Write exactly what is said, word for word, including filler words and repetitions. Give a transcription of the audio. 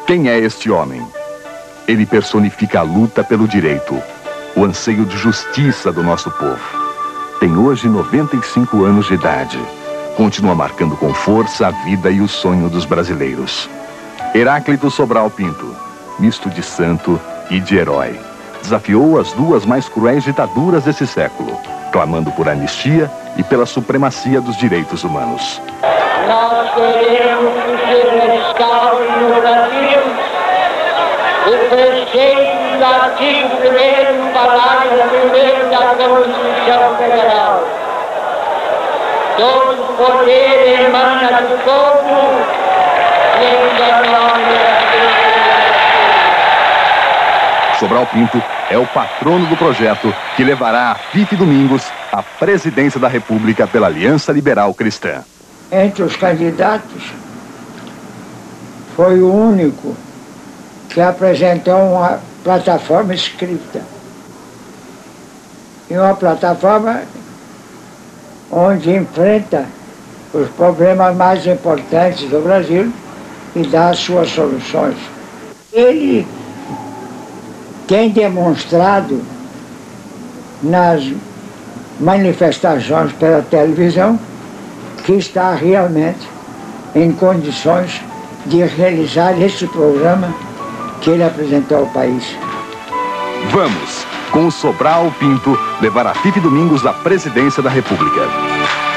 Quem é este homem? Ele personifica a luta pelo direito, o anseio de justiça do nosso povo. Tem hoje noventa e cinco anos de idade. Continua marcando com força a vida e o sonho dos brasileiros. Heráclito Sobral Pinto, misto de santo e de herói, desafiou as duas mais cruéis ditaduras desse século, clamando por anistia e pela supremacia dos direitos humanos. Nós queremos que se restaure no Brasil o preceito do artigo primeiro, parágrafo primeiro da Constituição Federal. Todo o poder emana do povo e em nome da Sobral Pinto é o patrono do projeto que levará a Fife Domingos à presidência da República pela Aliança Liberal Cristã. Entre os candidatos, foi o único que apresentou uma plataforma escrita. E uma plataforma onde enfrenta os problemas mais importantes do Brasil e dá as suas soluções. Ele tem demonstrado nas manifestações pela televisão que está realmente em condições de realizar esse programa que ele apresentou ao país. Vamos, com o Sobral Pinto, levar a Fife Domingos à presidência da República.